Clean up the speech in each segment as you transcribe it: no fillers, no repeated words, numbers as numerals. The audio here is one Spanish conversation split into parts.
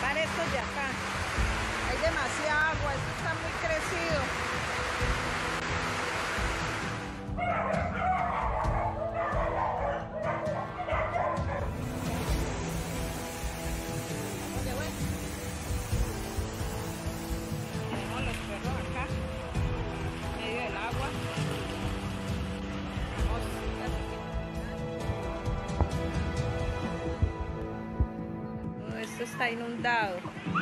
bajar estos de acá. Hay demasiada agua, esto está muy crecido. Tenemos los perros acá, en medio del agua. Todo esto está inundado.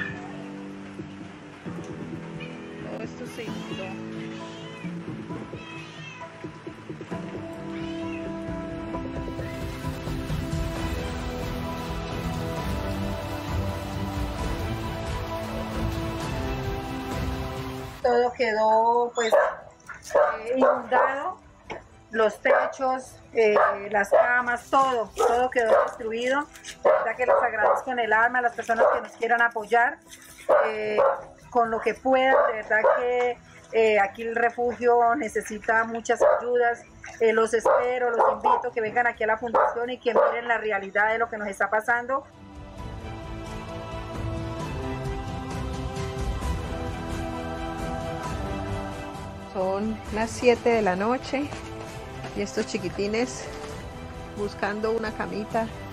Todo esto se inundó. Todo quedó pues inundado, los techos, las camas, todo quedó destruido. La verdad que les agradezco en el alma a las personas que nos quieran apoyar con lo que puedan. De verdad que aquí el refugio necesita muchas ayudas. Los espero, los invito a que vengan aquí a la fundación y que miren la realidad de lo que nos está pasando. Son las 7 de la noche y estos chiquitines buscando una camita